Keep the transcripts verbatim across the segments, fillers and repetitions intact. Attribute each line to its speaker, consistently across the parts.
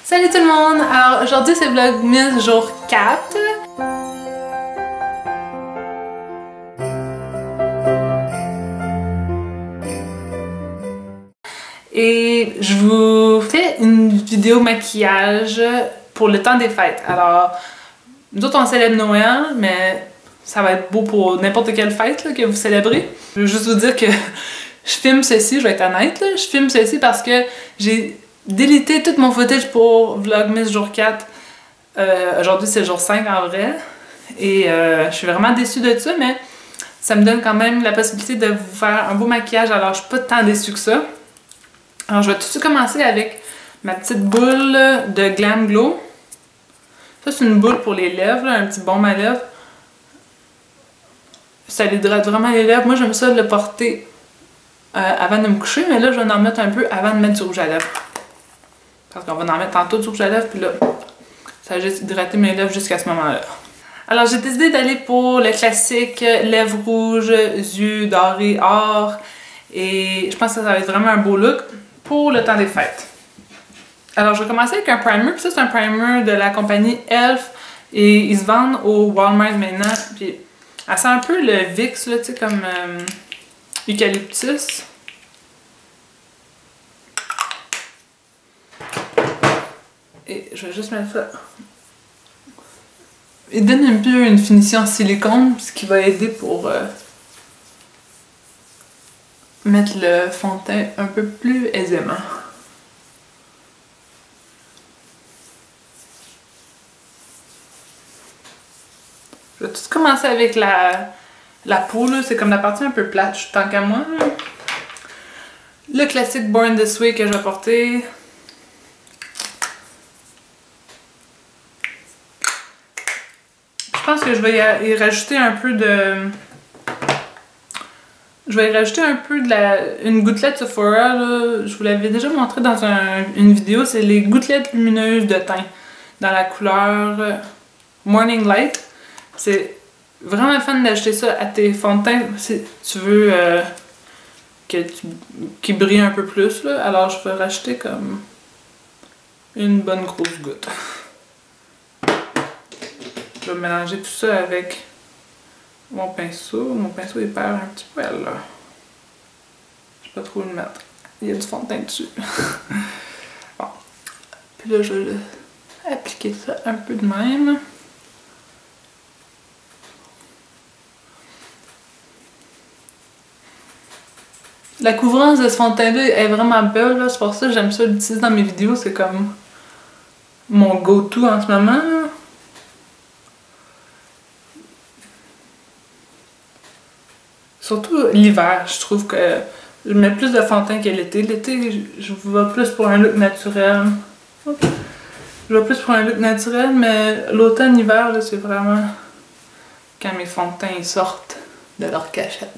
Speaker 1: Salut tout le monde! Alors aujourd'hui c'est Vlogmas jour quatre. Et je vous fais une vidéo maquillage pour le temps des fêtes. Alors, nous autres on célèbre Noël, mais ça va être beau pour n'importe quelle fête là, que vous célébrez. Je veux juste vous dire que je filme ceci, je vais être honnête, là, je filme ceci parce que j'ai délité tout mon footage pour Vlogmas jour quatre. Euh, aujourd'hui c'est jour cinq en vrai. Et euh, je suis vraiment déçue de ça, mais ça me donne quand même la possibilité de vous faire un beau maquillage, alors je suis pas tant déçue que ça. Alors je vais tout de suite commencer avec ma petite boule de Glam Glow. Ça c'est une boule pour les lèvres, là, un petit baume à lèvres. Ça hydrate vraiment les lèvres. Moi j'aime ça le porter euh, avant de me coucher, mais là je vais en mettre un peu avant de mettre du rouge à lèvres. Parce qu'on va en mettre tantôt du rouge à lèvres, puis là, ça va juste hydrater mes lèvres jusqu'à ce moment-là. Alors j'ai décidé d'aller pour le classique lèvres rouges, yeux dorés, or. Et je pense que ça va être vraiment un beau look pour le temps des fêtes. Alors je vais commencer avec un primer, puis ça c'est un primer de la compagnie E L F. Et ils se vendent au Walmart maintenant. Puis elle sent un peu le Vicks, là, tu sais, comme euh, eucalyptus. Et je vais juste mettre ça. Il donne un peu une finition en silicone, ce qui va aider pour euh, mettre le fond de teint un peu plus aisément. Je vais tout commencer avec la, la peau, c'est comme la partie un peu plate, tant qu'à moi. Là. Le classique Born This Way que je vais porter. Je pense que je vais y, y rajouter un peu de... Je vais y rajouter un peu de la... une gouttelette Sephora, là. Je vous l'avais déjà montré dans un, une vidéo, c'est les gouttelettes lumineuses de teint dans la couleur Morning Light. C'est vraiment le fun d'ajouter ça à tes fonds de teint si tu veux euh, que tu, qu'ils brillent un peu plus, là. Alors je vais rajouter comme une bonne grosse goutte. Je vais mélanger tout ça avec mon pinceau. Mon pinceau il perd un petit poil là. Je sais pas trop où le mettre. Il y a du fond de teint dessus. Bon. Puis là je vais appliquer ça un peu de même. La couvrance de ce fond de teint là est vraiment belle là. C'est pour ça que j'aime ça l'utiliser dans mes vidéos. C'est comme mon go-to en ce moment là. Surtout l'hiver, je trouve que je mets plus de fond de teint que l'été. L'été, je vais plus pour un look naturel. Je vais plus pour un look naturel, mais l'automne-hiver, c'est vraiment quand mes fonds de teint sortent de leur cachette.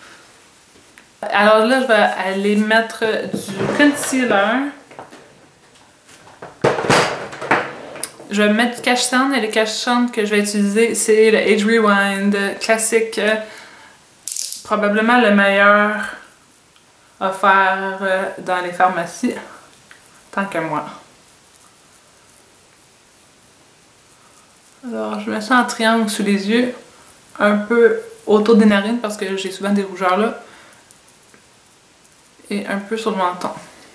Speaker 1: Alors là, je vais aller mettre du concealer. Je vais mettre du cache-cendre et le cache-cendre que je vais utiliser, c'est le Age Rewind classique. Probablement le meilleur offert dans les pharmacies, tant que moi. Alors, je mets ça en triangle sous les yeux, un peu autour des narines parce que j'ai souvent des rougeurs là, et un peu sur le menton.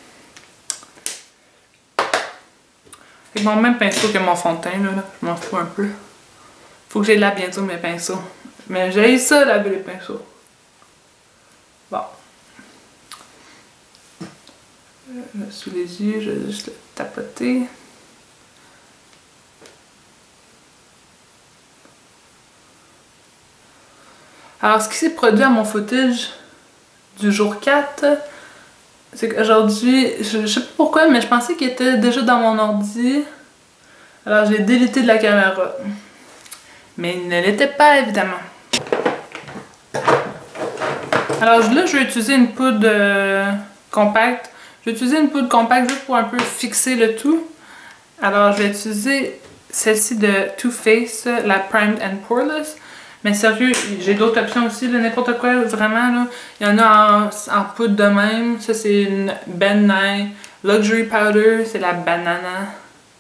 Speaker 1: Avec mon même pinceau que mon fond de teint, là, je m'en fous un peu. Faut que j'aie là bientôt mes pinceaux. Mais j'ai ça, laver les pinceaux. Bon. Là, sous les yeux, je vais juste le tapoter. Alors, ce qui s'est produit à mon footage du jour quatre, c'est qu'aujourd'hui, je, je sais pas pourquoi, mais je pensais qu'il était déjà dans mon ordi. Alors, j'ai délité de la caméra. Mais il ne l'était pas, évidemment. Alors là, je vais utiliser une poudre euh, compacte. Je vais utiliser une poudre compacte juste pour un peu fixer le tout. Alors, je vais utiliser celle-ci de Too Faced, la Primed and Poreless. Mais sérieux, j'ai d'autres options aussi, n'importe quoi, vraiment. Là. Il y en a en, en poudre de même. Ça, c'est une Ben Nye Luxury Powder. C'est la banana.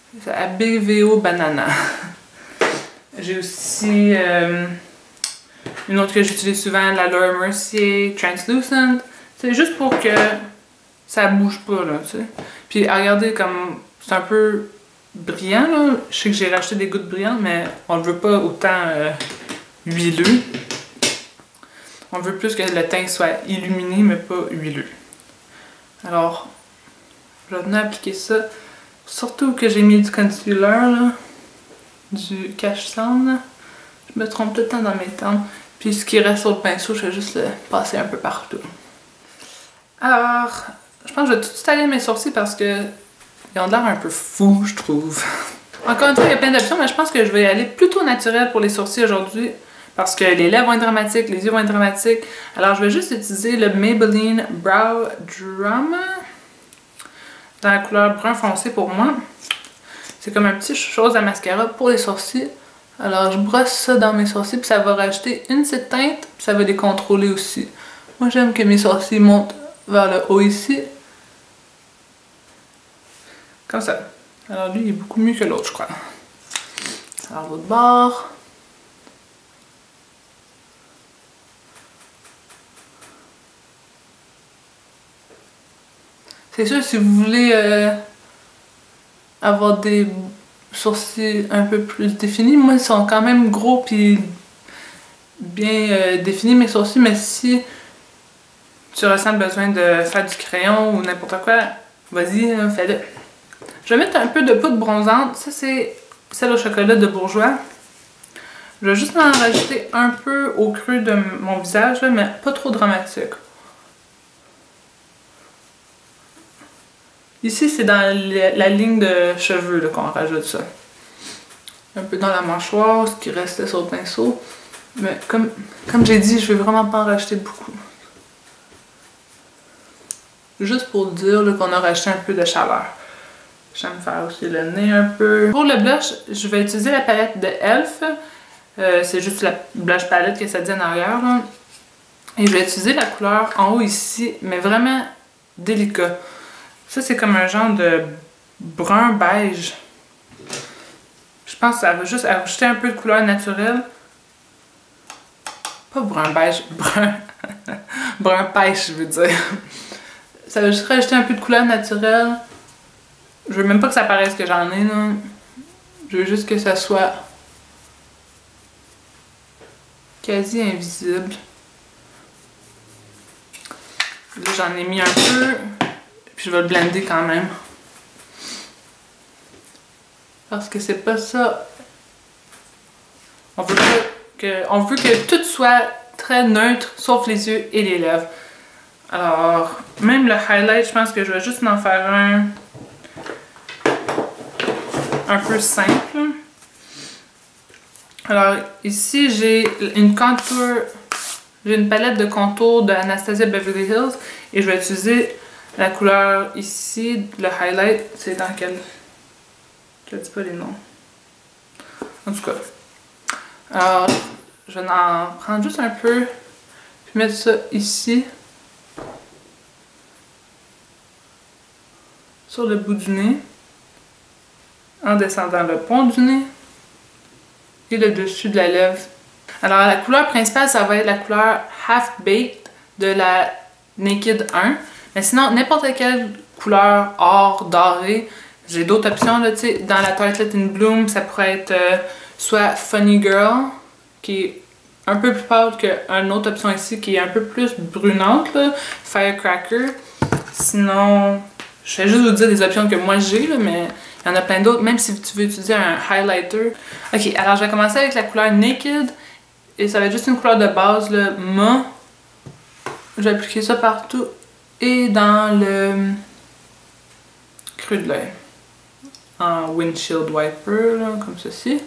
Speaker 1: C'est Abeveo Banana. J'ai aussi euh, une autre que j'utilise souvent, la Laura Mercier Translucent. C'est juste pour que ça bouge pas, là, tu sais. Puis regardez comme c'est un peu brillant, là. Je sais que j'ai racheté des gouttes brillantes, mais on ne veut pas autant euh, huileux. On veut plus que le teint soit illuminé, mais pas huileux. Alors, je vais venir appliquer ça. Surtout que j'ai mis du concealer, là, du cache-cerne, là. Je me trompe tout le temps dans mes termes. Puis ce qui reste sur le pinceau, je vais juste le passer un peu partout. Alors, je pense que je vais tout installer mes sourcils parce que ils ont l'air un peu fous, je trouve. Encore une fois, il y a plein d'options, mais je pense que je vais aller plutôt naturel pour les sourcils aujourd'hui. Parce que les lèvres vont être dramatiques, les yeux vont être dramatiques. Alors, je vais juste utiliser le Maybelline Brow Drama dans la couleur brun foncé pour moi. C'est comme un petit chose à mascara pour les sourcils. Alors, je brosse ça dans mes sourcils, puis ça va rajouter une petite teinte, puis ça va les contrôler aussi. Moi, j'aime que mes sourcils montent vers le haut ici. Comme ça. Alors, lui, il est beaucoup mieux que l'autre, je crois. Alors, l'autre bord. C'est sûr, si vous voulez euh, avoir des sourcils un peu plus définis, moi ils sont quand même gros puis bien euh, définis mes sourcils, mais si tu ressens le besoin de faire du crayon ou n'importe quoi, vas-y, hein, fais-le. Je vais mettre un peu de poudre bronzante, ça c'est celle au chocolat de Bourjois. Je vais juste en rajouter un peu au creux de mon visage, là, mais pas trop dramatique. Ici, c'est dans la ligne de cheveux qu'on rajoute ça. Un peu dans la mâchoire, ce qui restait sur le pinceau. Mais comme, comme j'ai dit, je vais vraiment pas en rajouter beaucoup. Juste pour dire qu'on a rajouté un peu de chaleur. J'aime faire aussi le nez un peu. Pour le blush, je vais utiliser la palette de E L F. Euh, c'est juste la blush palette que ça dit en arrière, là. Et je vais utiliser la couleur en haut ici, mais vraiment délicat. Ça, c'est comme un genre de brun beige. Je pense que ça va juste ajouter un peu de couleur naturelle. Pas brun beige, brun. Brun pêche, je veux dire. Ça va juste rajouter un peu de couleur naturelle. Je veux même pas que ça paraisse que j'en ai, là. Je veux juste que ça soit quasi invisible. Là, j'en ai mis un peu. Puis je vais le blender quand même. Parce que c'est pas ça. On veut que, on veut que tout soit très neutre, sauf les yeux et les lèvres. Alors, même le highlight, je pense que je vais juste en faire un un peu simple. Alors, ici, j'ai une contour, j'ai une palette de contours de Anastasia Beverly Hills et je vais utiliser la couleur ici, le highlight, c'est dans quel... Je ne dis pas les noms. En tout cas. Alors, je vais en prendre juste un peu, puis mettre ça ici. Sur le bout du nez. En descendant le pont du nez. Et le dessus de la lèvre. Alors, la couleur principale, ça va être la couleur Half Baked de la Naked un. Mais sinon, n'importe quelle couleur or, doré, j'ai d'autres options, là, tu sais. Dans la Tartelette in Bloom, ça pourrait être euh, soit Funny Girl, qui est un peu plus pâle qu'une autre option ici, qui est un peu plus brunante, là, Firecracker. Sinon, je vais juste vous dire des options que moi j'ai, là, mais il y en a plein d'autres, même si tu veux utiliser un highlighter. Ok, alors je vais commencer avec la couleur Naked, et ça va être juste une couleur de base, là, Ma. Je vais appliquer ça partout. Et dans le creux de l'œil. En windshield wiper, là, comme ceci.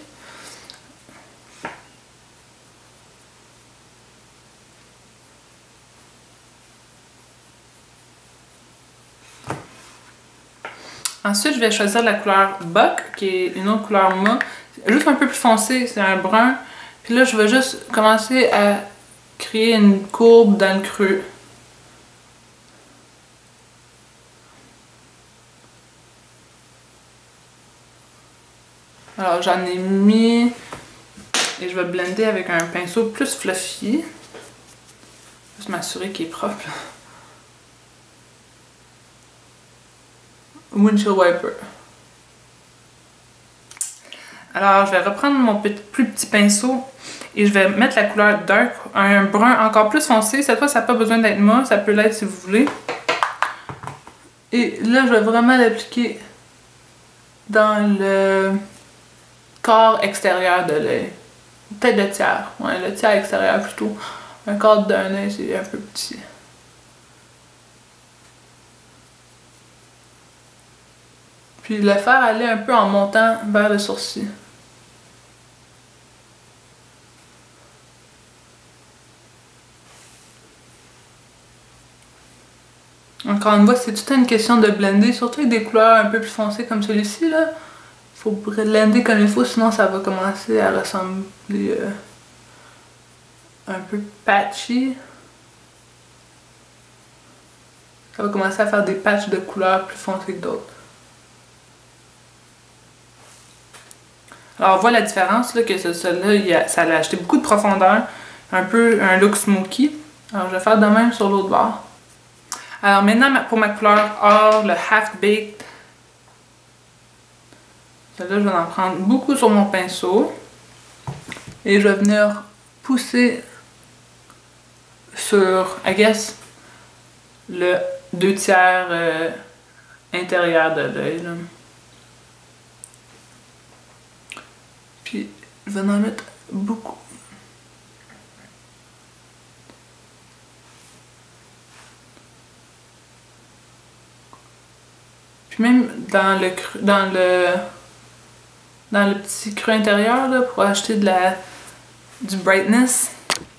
Speaker 1: Ensuite, je vais choisir la couleur Buck, qui est une autre couleur Ma. Juste un peu plus foncé, c'est un brun. Puis là, je vais juste commencer à créer une courbe dans le creux. Alors j'en ai mis et je vais blender avec un pinceau plus fluffy. Juste m'assurer qu'il est propre. Windshield wiper. Alors je vais reprendre mon petit, plus petit pinceau et je vais mettre la couleur dark, un brun encore plus foncé. Cette fois ça n'a pas besoin d'être mat, ça peut l'être si vous voulez. Et là je vais vraiment l'appliquer dans le corps extérieur de l'œil. Peut-être le tiers. Ouais, le tiers extérieur plutôt. Un quart d'un œil, c'est un peu petit. Puis le faire aller un peu en montant vers le sourcil. Encore une fois, c'est tout une question de blender, surtout avec des couleurs un peu plus foncées comme celui-ci, là. Faut blender comme il faut, sinon ça va commencer à ressembler euh, un peu patchy. Ça va commencer à faire des patchs de couleurs plus foncées que d'autres. Alors on voit la différence, là, que celui-là, ça a acheté beaucoup de profondeur, un peu un look smoky. Alors je vais faire de même sur l'autre bord. Alors maintenant, pour ma couleur or, le Half Baked, celle-là, je vais en prendre beaucoup sur mon pinceau. Et je vais venir pousser sur, I guess, le deux tiers euh, intérieur de l'œil. Puis, je vais en mettre beaucoup. Puis même dans le dans le dans le petit creux intérieur là, pour acheter de la du brightness.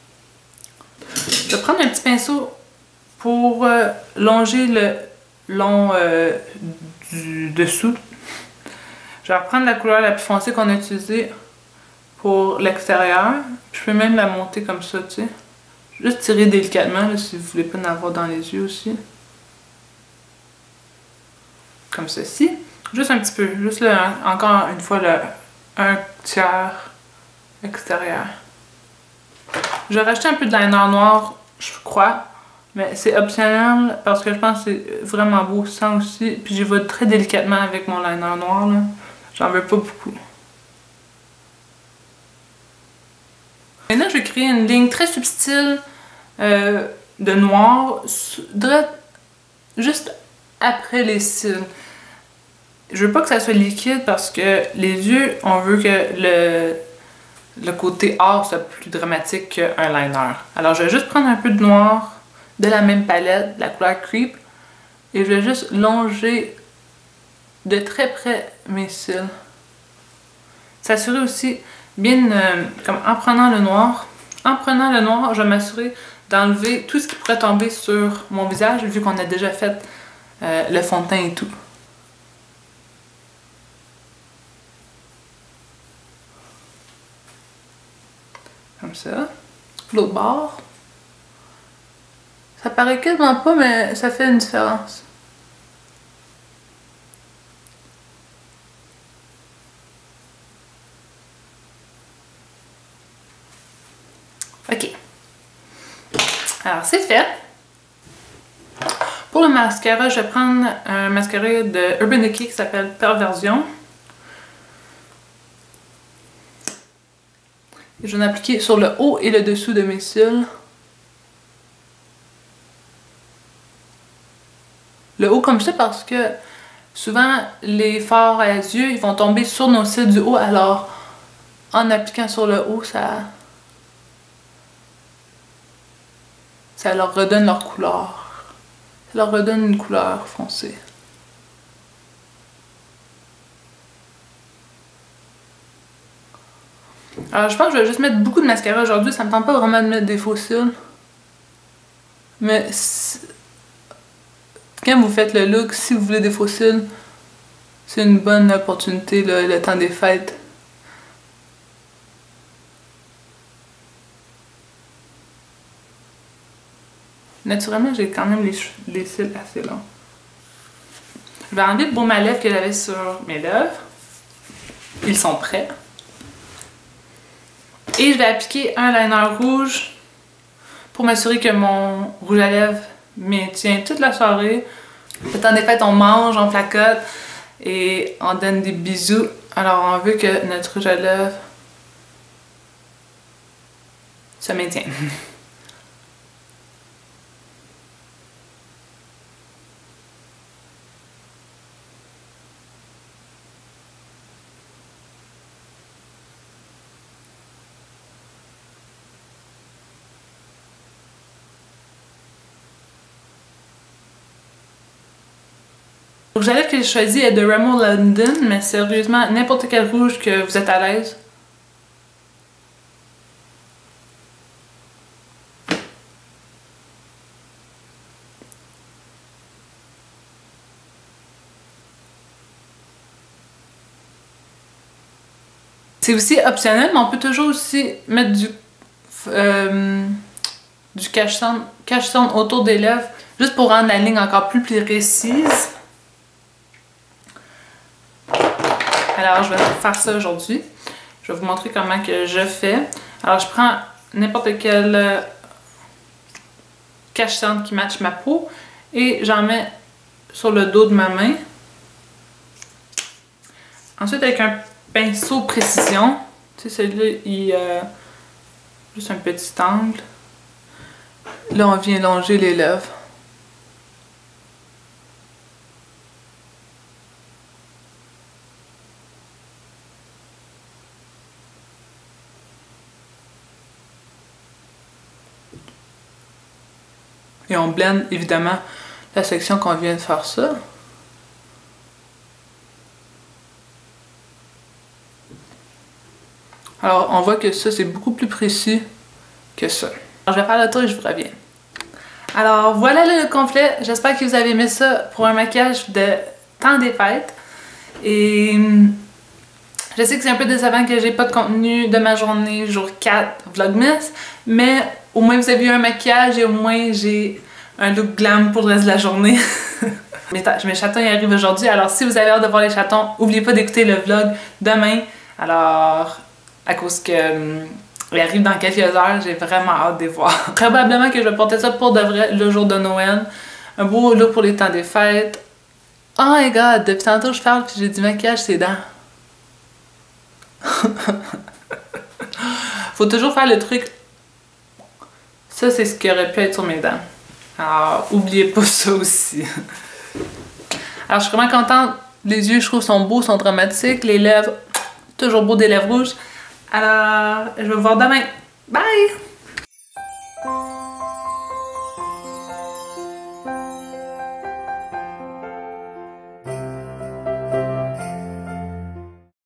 Speaker 1: Je vais prendre un petit pinceau pour euh, longer le long euh, du dessous. Je vais reprendre la couleur la plus foncée qu'on a utilisée pour l'extérieur. Je peux même la monter comme ça, tu sais. Juste tirer délicatement là, si vous voulez pas en avoir dans les yeux aussi. Comme ceci. Juste un petit peu. Juste le, encore une fois le un tiers extérieur. Je vais racheter un peu de liner noir, je crois. Mais c'est optionnel parce que je pense que c'est vraiment beau sans aussi. Puis j'y vais très délicatement avec mon liner noir là. J'en veux pas beaucoup. Maintenant je vais créer une ligne très subtile euh, de noir juste après les cils. Je veux pas que ça soit liquide parce que les yeux, on veut que le, le côté or soit plus dramatique qu'un liner. Alors je vais juste prendre un peu de noir de la même palette, la couleur Creep, et je vais juste longer de très près mes cils. S'assurer aussi bien, euh, comme en prenant le noir, en prenant le noir, je vais m'assurer d'enlever tout ce qui pourrait tomber sur mon visage vu qu'on a déjà fait euh, le fond de teint et tout. Comme ça. L'autre bord. Ça paraît quasiment pas, mais ça fait une différence. Ok. Alors, c'est fait. Pour le mascara, je vais prendre un mascara de Urban Decay qui s'appelle Perversion. Et je vais en appliquer sur le haut et le dessous de mes cils. Le haut comme ça parce que souvent les fards à yeux ils vont tomber sur nos cils du haut, alors en appliquant sur le haut ça ça leur redonne leur couleur. Ça leur redonne une couleur foncée. Alors je pense que je vais juste mettre beaucoup de mascara aujourd'hui, ça me tente pas vraiment de mettre des faux cils. Mais quand vous faites le look, si vous voulez des faux cils, c'est une bonne opportunité là, le temps des fêtes. Naturellement, j'ai quand même les, les cils assez longs. Je vais enlever le baume à lèvres que j'avais sur mes lèvres. ils sont prêts. Et je vais appliquer un liner rouge pour m'assurer que mon rouge à lèvres maintient toute la soirée. Le temps des fêtes, on mange, on placote et on donne des bisous. Alors on veut que notre rouge à lèvres se maintienne. Le rouge à lèvres que j'ai choisi est de Rimmel London, mais sérieusement, n'importe quel rouge que vous êtes à l'aise. C'est aussi optionnel, mais on peut toujours aussi mettre du, euh, du cache-cerne cache-cerne autour des lèvres, juste pour rendre la ligne encore plus précise. Alors, je vais faire ça aujourd'hui. Je vais vous montrer comment que je fais. Alors, je prends n'importe quel cache-cerne qui matche ma peau et j'en mets sur le dos de ma main. Ensuite, avec un pinceau précision, tu sais, celui-là, il a juste un petit angle. Là, on vient longer les lèvres. Et on blende évidemment la section qu'on vient de faire ça. Alors on voit que ça c'est beaucoup plus précis que ça. Alors, je vais faire le tour et je vous reviens. Alors voilà le complet. J'espère que vous avez aimé ça pour un maquillage de temps des fêtes. Et je sais que c'est un peu décevant que j'ai pas de contenu de ma journée jour quatre Vlogmas, mais au moins vous avez eu un maquillage et au moins j'ai un look glam pour le reste de la journée. Mes chatons y arrivent aujourd'hui, alors si vous avez hâte de voir les chatons, n'oubliez pas d'écouter le vlog demain. Alors, à cause que hum, il arrive dans quelques heures, j'ai vraiment hâte de les voir. Probablement que je vais porter ça pour de vrai le jour de Noël. Un beau look pour les temps des fêtes. Oh my god, depuis tantôt je parle puis j'ai du maquillage ses dents. Faut toujours faire le truc. Ça, c'est ce qui aurait pu être sur mes dents. Alors, oubliez pas ça aussi. Alors, je suis vraiment contente. Les yeux, je trouve, sont beaux, sont dramatiques. Les lèvres, toujours beau des lèvres rouges. Alors, je vais vous voir demain. Bye!